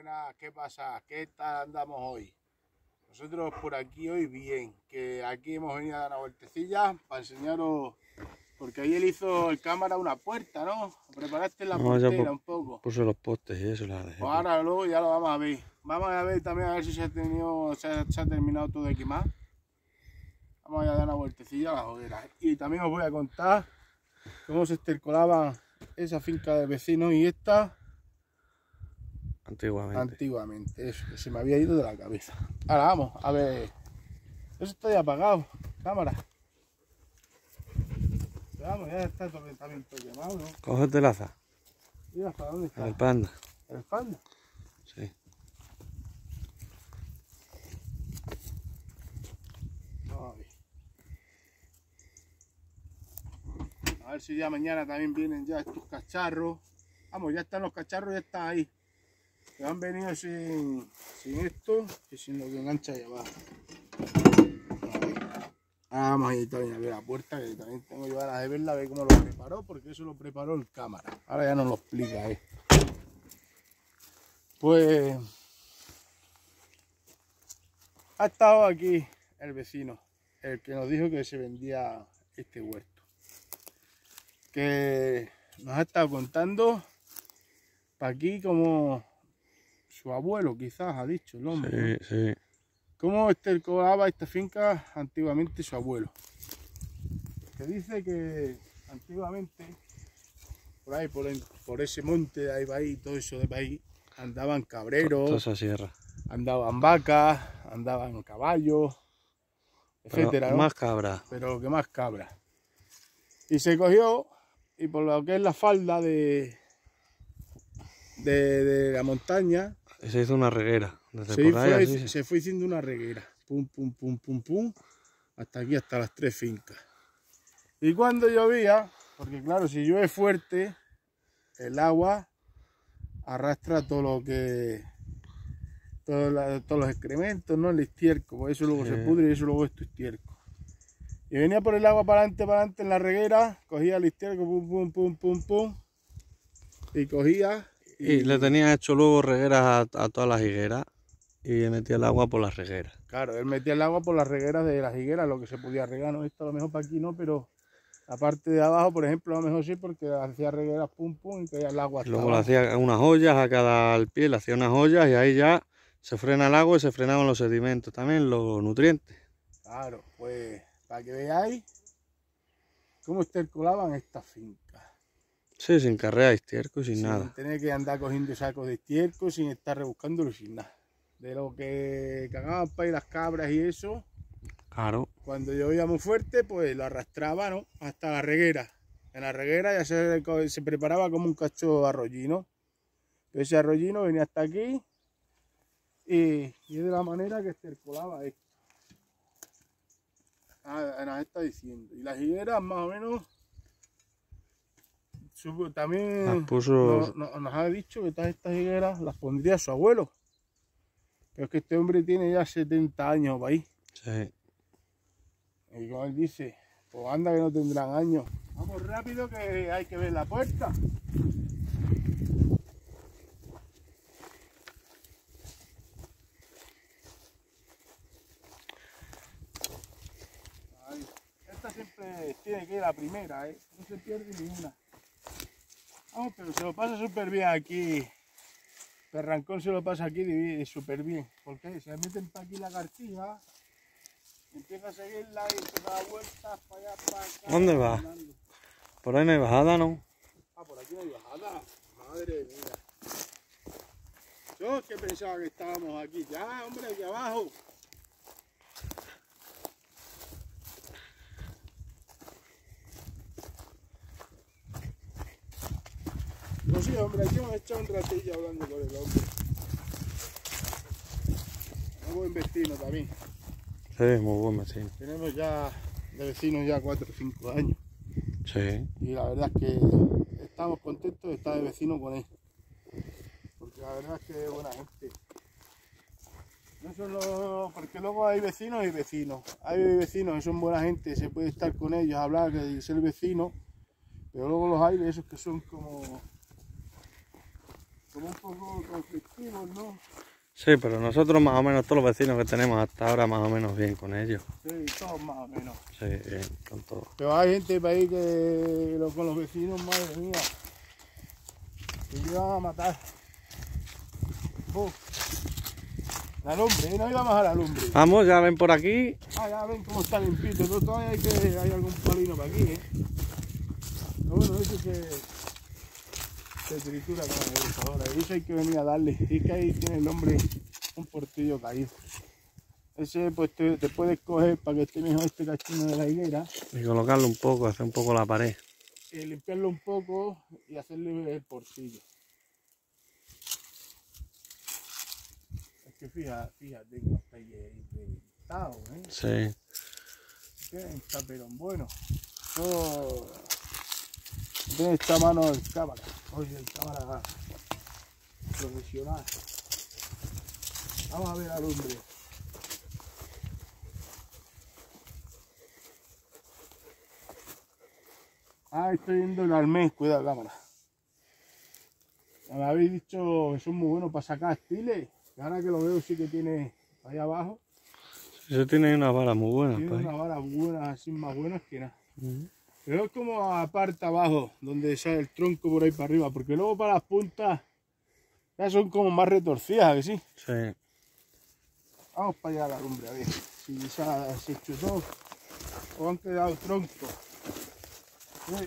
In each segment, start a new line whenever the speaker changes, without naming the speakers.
Buenas, ¿qué pasa? ¿Qué tal andamos hoy? Nosotros por aquí hoy bien, que aquí hemos venido a dar una vueltecilla para enseñaros, porque ahí él hizo el cámara una puerta, ¿no? Preparaste la portera un poco.
Puso los postes y eso la dejé.
Pues ahora luego ya lo vamos a ver. Vamos a ver también a ver si se ha terminado todo de quemar. Vamos a dar una vueltecilla a las hogueras. Y también os voy a contar cómo se estercolaba esa finca de vecinos y esta antiguamente, eso, que se me había ido de la cabeza. Ahora vamos, a ver. Eso está ya apagado, cámara. Vamos, ya está el calentamiento quemado, ¿no?
Cógete el aza.
Mira, ¿hasta dónde está?
El panda.
¿El panda?
Sí.
A ver si ya mañana también vienen ya estos cacharros. Vamos, ya están los cacharros, ya están ahí. Que han venido sin esto y sin lo que engancha ahí abajo. Vamos ahí también a ver la puerta, que también tengo yo ganas de verla, a ver cómo lo preparó, porque eso lo preparó el cámara. Ahora ya nos lo explica, Pues ha estado aquí el vecino, el que nos dijo que se vendía este huerto. Que nos ha estado contando para aquí como su abuelo quizás ha dicho el hombre,
Sí,
¿no?
sí.
Cómo estercolaba esta finca antiguamente su abuelo. Que dice que antiguamente por ahí, por ese monte de ahí, Bahí, todo eso de ahí, andaban cabreros,
Toda esa sierra.
andaban vacas, andaban caballos, etcétera, ¿no?
Más cabras.
Pero que más cabras. Y se cogió, y por lo que es la falda de la montaña,
Se hizo una reguera. Desde por ahí,
se fue haciendo una reguera. Pum, pum, pum, pum, pum. Hasta aquí, hasta las 3 fincas. Y cuando llovía, porque claro, si llueve fuerte, el agua arrastra todo lo que... todos los excrementos, ¿no? El estiércol, por eso luego se pudre y eso luego es tu estiércol. Y venía por el agua para adelante en la reguera, cogía el estiércol, pum, pum, pum, pum, pum. Y cogía...
Y le tenía hecho luego regueras a todas las higueras y metía el agua por las regueras.
Claro, él metía el agua por las regueras de las higueras, lo que se podía regar, ¿no? Esto a lo mejor para aquí no, pero la parte de abajo, por ejemplo, a lo mejor sí, porque hacía regueras pum pum y caía el agua.
Luego le hacía unas ollas a cada al pie, le hacía unas ollas y ahí ya se frena el agua y se frenaban los sedimentos, también los nutrientes.
Claro, pues para que veáis cómo estercolaban estas fincas.
Sí, sin carrea de estiércol, sin nada.
Sin tener que andar cogiendo sacos de estiércol, sin estar rebuscándolo, sin nada. De lo que cagaban para ir las cabras y eso.
Claro.
Cuando llovía muy fuerte, pues lo arrastraba, ¿no? Hasta la reguera. En la reguera ya se preparaba como un cacho de arroyino. Ese arroyino venía hasta aquí y es de la manera que estercolaba esto. Nos está diciendo. Y las higueras más o menos también nos ha dicho que todas estas higueras las pondría su abuelo. Pero es que este hombre tiene ya 70 años para ahí.
Sí.
Y como él dice, pues anda que no tendrán años. Vamos rápido que hay que ver la puerta. Ahí. Esta siempre tiene que ir la primera, no se pierde ni una. Vamos, pero se lo pasa súper bien aquí. Perrancón se lo pasa aquí súper bien. Porque se meten para aquí la cartilla. Empieza a seguirla y empieza a dar vueltas para allá, para acá.
¿Dónde va?
Andando.
Por ahí no hay bajada, ¿no?
Ah, por aquí no hay bajada. Madre mía. Yo es que pensaba que estábamos aquí. Ya, hombre, aquí abajo. Pues sí, hombre, aquí hemos echado un ratillo hablando con el hombre. Un buen vecino también.
Sí, muy buen vecino.
Tenemos ya de vecinos ya 4 o 5 años.
Sí.
Y la verdad es que estamos contentos de estar de vecino con él. Porque la verdad es que es buena gente. No solo porque luego hay vecinos y vecinos. Hay vecinos que son buena gente, se puede estar con ellos, hablar, ser vecino. Pero luego los hay de esos que son como como un poco conflictivos, ¿no?
Sí, pero nosotros más o menos, todos los vecinos que tenemos hasta ahora, más o menos bien con ellos.
Sí, todos más o menos.
Sí, bien, con todo.
Pero hay gente por ahí que con los vecinos, madre mía, que iban a matar. La lumbre, no íbamos a la lumbre.
Vamos, ya ven por aquí.
Ah, ya ven cómo está limpito, pero todavía hay algún palino para aquí, ¿eh? Pero bueno, eso se tritura con la agricultura y eso hay que venir a darle. Y que ahí tiene el hombre un portillo caído. Ese pues te puedes coger para que esté mejor este cachino de la higuera.
Y colocarlo un poco, hacer un poco la pared.
Y limpiarlo un poco y hacerle el portillo. Es que fíjate cómo está reventado, ¿eh?
Sí.
Qué taperón bueno. Todo tiene esta mano el cámara. Oye, el cámara profesional. Vamos a ver la lumbre. Ah, estoy viendo el almén, cuidado cámara. Me habéis dicho que son muy buenos para sacar estiles. Y ahora que lo veo sí que tiene ahí abajo.
Eso tiene una vara muy buena.
Tiene
Pues.
una vara buena, así más buenas que nada. Pero es como aparte abajo, donde sale el tronco por ahí para arriba, porque luego para las puntas ya son como más retorcidas, ¿a que sí?
Sí.
Vamos para allá a la lumbre, a ver si se ha hecho todo o han quedado troncos. Sí.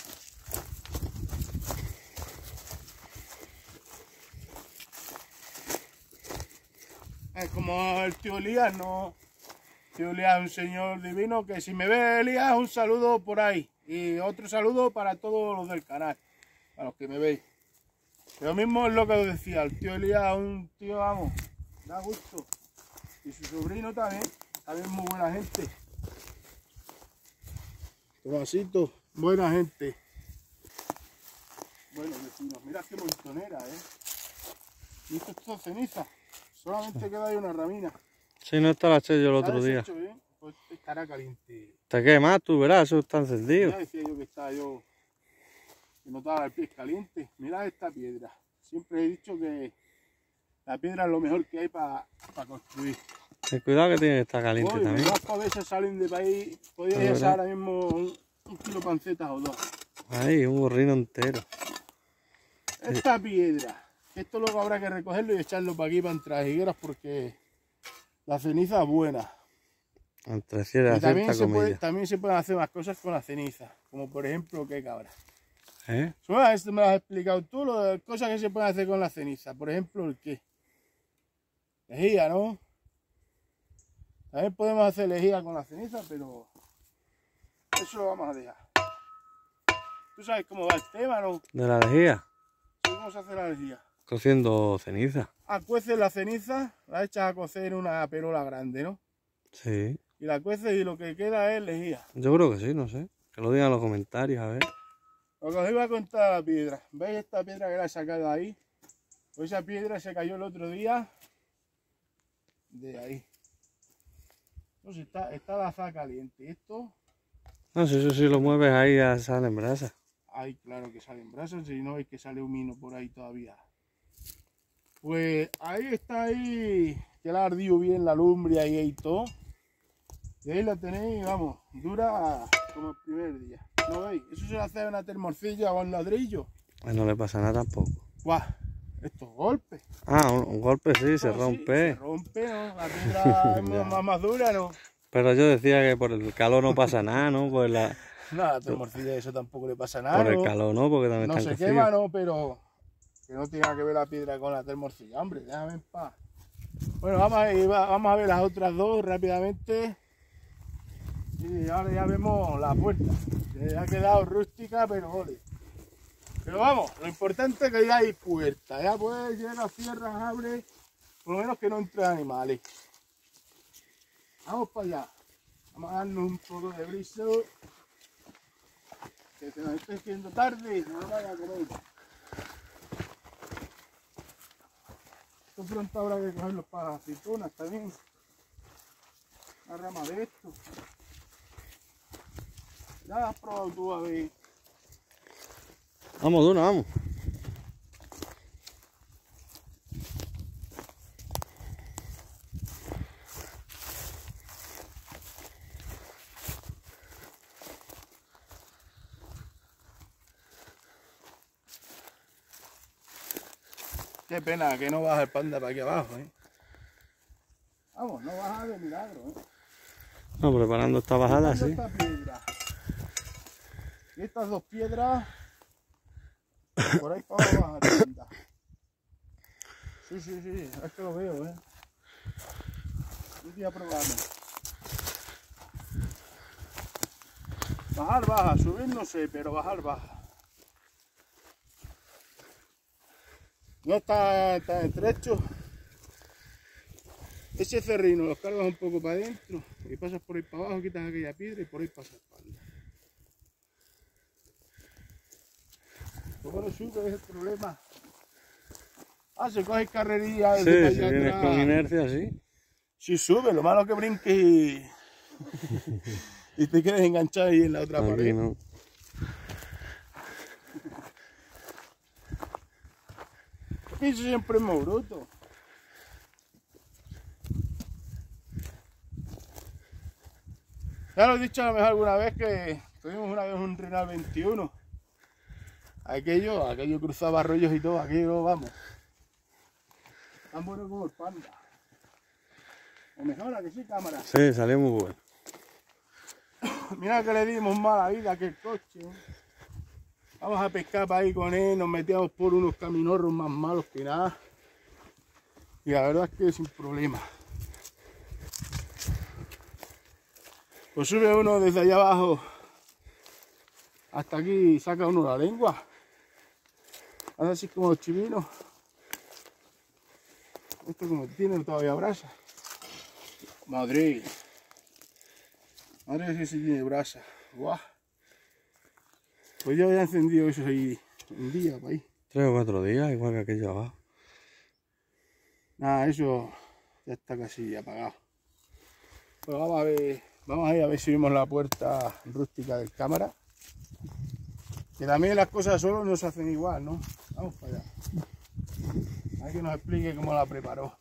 Es como el tío Elías, ¿no? Tío Elías es un señor divino que si me ve Elías, un saludo por ahí. Y otro saludo para todos los del canal, a los que me veis. Lo mismo es lo que os decía, el tío Elías es un tío, vamos, da gusto. Y su sobrino también muy buena gente. Tomasito, buena gente. Bueno, vecinos, mira qué montonera, Y esto es todo ceniza. Solamente queda ahí una ramina.
Sí, no esta la eché yo el otro día.
Hecho, pues estará caliente.
Te quemas tú, verás, eso está encendido.
Ya decía yo que notaba el pie caliente. Mira esta piedra. Siempre he dicho que la piedra es lo mejor que hay para construir.
Ten cuidado que tiene que estar caliente también.
Las cabezas salen de país. Podría echar ahora mismo un kilo de pancetas o dos.
Ahí, un gorrino entero.
Esta piedra. Esto luego habrá que recogerlo y echarlo para aquí, para entre las higueras, porque la ceniza es buena.
Entre
Y
ciertas comillas.
también se pueden hacer más cosas con la ceniza, como por ejemplo, ¿qué cabra?
¿Eh?
Esto me lo has explicado tú, cosas que se pueden hacer con la ceniza. Por ejemplo, ¿el qué? Lejía, ¿no? También podemos hacer lejía con la ceniza, pero eso lo vamos a dejar. ¿Tú sabes cómo va el tema, no?
¿De la lejía?
¿Cómo se hace la lejía?
Cociendo ceniza.
Cueces la ceniza, la echas a cocer en una perola grande, ¿no?
Sí.
Y la cueces y lo que queda es lejía.
Yo creo que sí, no sé. Que lo digan en los comentarios, a ver.
Lo que os iba a contar la piedra. ¿Veis esta piedra que la he sacado ahí? Pues esa piedra se cayó el otro día de ahí. Entonces está la azada caliente. Esto,
No sé, eso si lo mueves ahí ya salen brasas.
ahí claro que salen brasas, si no es que sale humino por ahí todavía. Pues ahí está ahí, que la ha ardido bien la lumbre ahí y todo. Y ahí la tenéis, vamos, dura como el primer día. ¿No veis? Eso se le hace a una termorcilla o a un ladrillo.
Pues no le pasa nada tampoco.
¡Guau! Estos golpes.
Ah, un golpe sí, se rompe.
Se rompe, ¿no? La piedra es más dura, ¿no?
Pero yo decía que por el calor no pasa nada, ¿no? Por
Nada, a la termorcilla eso tampoco le pasa nada.
por el
¿no?
calor no, porque también
No
están
se quema,
cocidos.
¿no? Pero que no tenga que ver la piedra con la termorcilla. Hombre, déjame en paz. Bueno, vamos a ver las otras dos rápidamente. Y ahora ya vemos la puerta. Que ha quedado rústica, pero ole. Pero vamos, lo importante es que ya hay puerta. Ya puedes llegar, cierras, abres. Por lo menos que no entren animales. Vamos para allá. Vamos a darnos un poco de briso. Que se nos esté haciendo tarde, no vaya a comer. Esto pronto habrá que cogerlos para las aceitunas también. La rama de esto. Ya has probado tú a ver.
Vamos, Duna, vamos.
Qué pena que no baja el panda para aquí abajo, ¿eh? Vamos, no baja de milagro, ¿eh?
No, preparando esta bajada, sí.
Esta piedra. Y estas dos piedras, por ahí para abajo baja el panda. Sí, es que lo veo, ¿eh? Un día probamos. Bajar baja, subir no sé, pero bajar baja. No está tan estrecho. Ese cerrino los cargas un poco para adentro y pasas por ahí para abajo, quitas aquella piedra y por ahí pasa el panda. ¿Cómo no sube? Es el problema. Ah, se coge carrería.
Sí, si vienes con inercia, sí.
Sí sube, lo malo que brinques y te quedes enganchado ahí en la otra pared.
No.
Eso siempre es muy bruto. Ya lo he dicho a lo mejor alguna vez que tuvimos una vez un Renal 21. Aquello cruzaba arroyos y todo, aquello vamos. Tan bueno como el panda. O mejor, ¿a que sí, cámara?
Sí, salió muy bueno.
Mira que le dimos mala vida a aquel coche. Vamos a pescar para ahí con él, nos metíamos por unos caminorros más malos que nada. Y la verdad es que sin problema. Pues sube uno desde allá abajo hasta aquí y saca uno la lengua. Hace así como los chivinos. Esto como tiene todavía brasa. Madre. Madre que sí tiene brasa. Guau. Pues yo ya he encendido eso ahí un día para ahí.
3 o 4 días, igual que aquello abajo.
Nada, eso ya está casi apagado. Pues vamos a ir a ver si vemos la puerta rústica del cámara. Que también las cosas solo no se hacen igual, ¿no? Vamos para allá. Hay que nos explique cómo la preparó.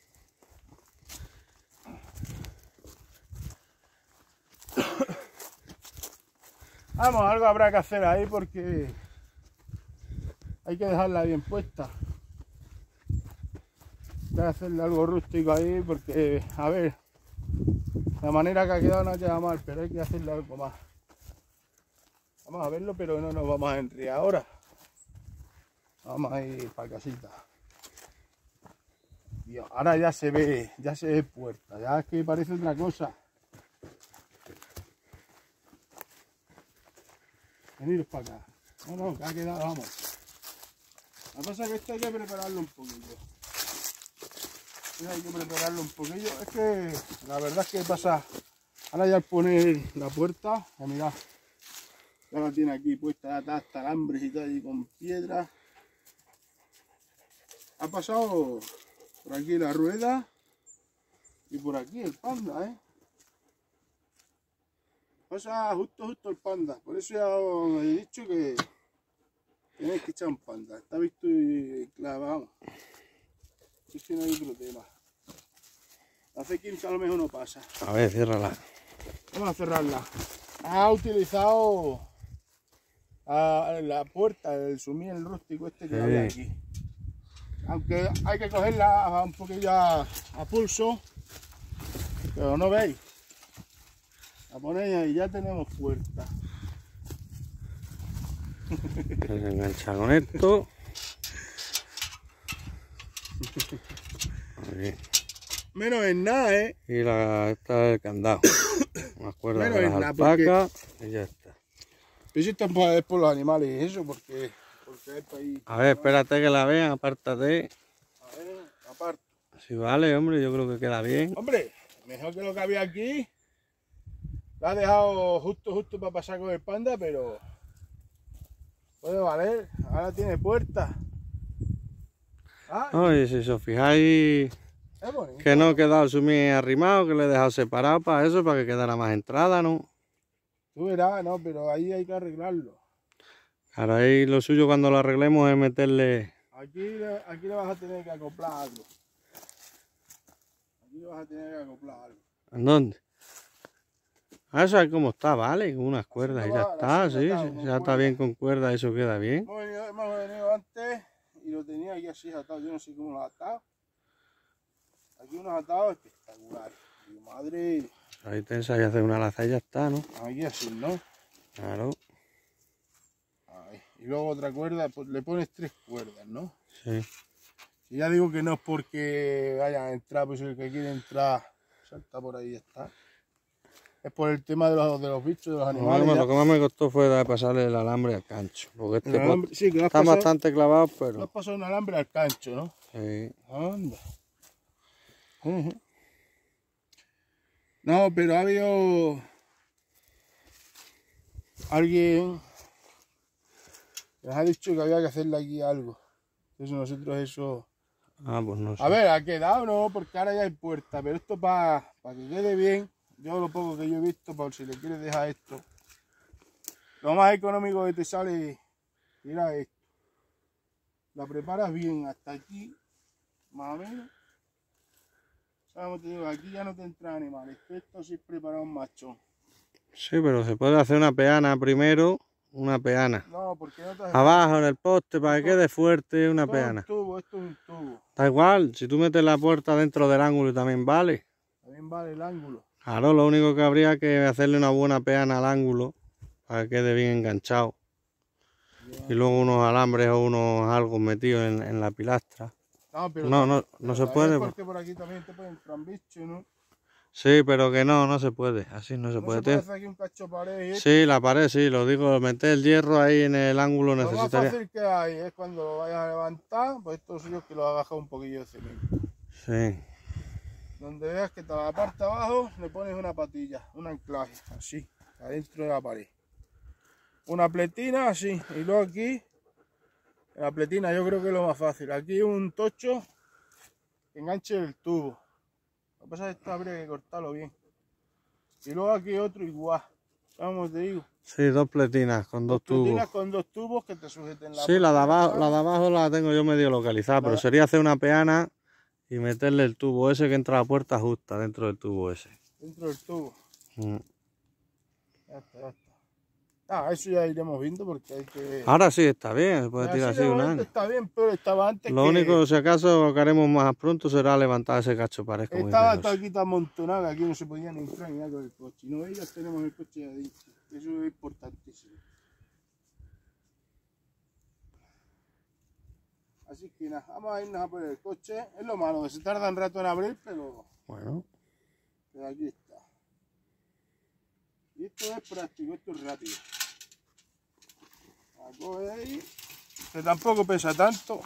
Vamos, algo habrá que hacer ahí porque hay que dejarla bien puesta. Hay que hacerle algo rústico ahí porque, a ver, la manera que ha quedado no queda mal, pero hay que hacerle algo más. Vamos a verlo, pero no nos vamos a enriar ahora. Vamos a ir para casita. Dios, ahora ya se ve puerta, ya es que parece otra cosa. Veniros para acá. No, que ha quedado, vamos. La cosa es que esto hay que prepararlo un poquillo. Hay que prepararlo un poquillo. Es que la verdad es que pasa. Ahora ya al poner la puerta, ya mirad. Ya la tiene aquí puesta, ya está hasta alambres y todo allí con piedra. Ha pasado por aquí la rueda y por aquí el panda, ¿eh? Pasa justo el panda, por eso ya os he dicho que tenéis que echar un panda. Está visto y clavado. Es que no hay otro tema. Hace 15 a lo mejor no pasa.
A ver, ciérrala.
Vamos a cerrarla. Ha utilizado la puerta, el sumil rústico este que había aquí. Aunque hay que cogerla un poquillo a pulso, pero no veis. La ponéis ahí, ya tenemos puerta.
Se engancha con esto. Aquí.
Menos en nada, ¿eh?
Y esta es el candado. Unas cuerdas
Menos
de
en
las
nada,
alpacas y ya está.
Pero si están por los animales y eso, porque hay país.
A ver, espérate que la vean, apártate.
A ver, aparte.
Si vale, hombre, yo creo que queda bien.
Hombre, mejor que lo que había aquí. La ha dejado justo para pasar con el panda, pero puede valer. Ahora tiene puerta. Ah,
Oye, si os fijáis
es bonito.
que no he quedado el sumí arrimado, que le he dejado separado para eso, para que quedara más entrada, ¿no?
Tú verás, no, pero ahí hay que arreglarlo.
Ahora ahí lo suyo cuando lo arreglemos es meterle...
Aquí le vas a tener que acoplar algo. Aquí le vas a tener que acoplar algo.
¿En dónde? Ah, eso es como está, vale, con unas cuerdas y ya está, sí, ya está bien con cuerdas, eso queda bien.
Hemos venido antes y lo tenía aquí así atado, yo no sé cómo lo ha atado. Aquí unos atados espectaculares. Mi madre.
Ahí tensa y hacer una laza y ya está, ¿no?
Aquí así, ¿no?
Claro.
Ahí. Y luego otra cuerda, pues le pones 3 cuerdas, ¿no?
Sí.
Y ya digo que no es porque vayan a entrar, pues el que quiere entrar salta por ahí y ya está. Es por el tema de los bichos, de los animales.
Bueno, lo que más me costó fue pasarle el alambre al cancho. Porque este
alambre, sí, que
está bastante clavado, pero...
Le has pasado un alambre al cancho, ¿no?
Sí.
Anda. No, pero ha habido alguien que nos ha dicho que había que hacerle aquí algo. Eso nosotros eso...
Ah, pues no sé.
A ver, ha quedado, no, porque ahora ya hay puerta, pero esto para que quede bien, yo lo poco que yo he visto, por si le quieres dejar esto, lo más económico que te sale, mira esto. La preparas bien hasta aquí, más o menos. Como te digo, aquí ya no te entran animales, esto sí es preparar un machón.
Sí, pero se puede hacer una peana primero, una peana.
No, porque no te hace
Abajo en el poste para que quede fuerte una peana.
Esto es un tubo.
Da igual, si tú metes la puerta dentro del ángulo también vale.
También vale el ángulo.
Claro, lo único que habría que hacerle una buena peana al ángulo para que quede bien enganchado. Y luego unos alambres o unos algo metidos en la pilastra.
No, pero
no se puede.
Porque por aquí también te pueden entrar bichos, ¿no?
Sí, pero que no se puede. Así no se puede.
¿No se puede hacer aquí un cacho pared?
Sí, la pared, sí, lo digo, meter el hierro ahí en el ángulo
Lo
necesitaría.
más fácil que hay es cuando lo vayas a levantar, pues esto suyo es que lo agajas un poquillo de cemento.
Sí.
Donde veas que la parte de abajo le pones una patilla, un anclaje, así, adentro de la pared. Una pletina así, y luego aquí, la pletina yo creo que es lo más fácil. Aquí un tocho que enganche el tubo. Lo que pasa es que esto habría que cortarlo bien. Y luego aquí otro igual, ¿sabes cómo te digo?
Sí, 2 pletinas con 2 tubos.
Pletinas con 2 tubos que te sujeten la
Sí, la de abajo la tengo yo medio localizada, pero sería hacer una peana y meterle el tubo ese que entra a la puerta justa dentro del tubo ese.
Dentro del tubo. Ya está, ya está. Ah, eso ya iremos viendo porque hay que...
Ahora sí está bien, se puede tirar así un año.
Está bien, pero estaba antes
Lo único, si acaso, que haremos más pronto será levantar ese cacho pared.
Estaba hasta aquí tan amontonado que aquí no se podía ni entrar ni nada con el coche. No veías, tenemos el coche ya adentro. Eso es importantísimo. Así que nada, vamos a irnos a poner el coche. Es lo malo, que se tarda un rato en abrir, pero...
Bueno.
Pero aquí está. Y esto es práctico, esto es rápido. La coge ahí, que tampoco pesa tanto.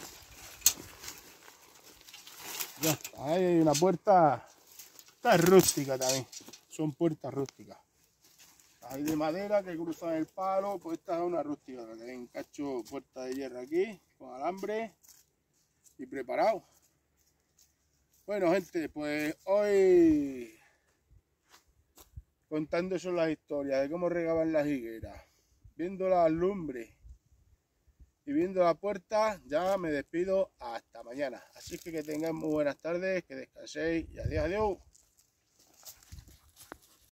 Ya está, ahí hay una puerta. Esta es rústica también. Son puertas rústicas. Hay de madera que cruzan el palo, pues esta es una rústica. Que también cacho puerta de hierro aquí, con alambre y preparado. Bueno, gente, pues hoy contando eso las historias de cómo regaban las higueras, viendo las lumbres y viendo la puerta, ya me despido hasta mañana. Así que tengan muy buenas tardes, que descanséis y adiós, adiós.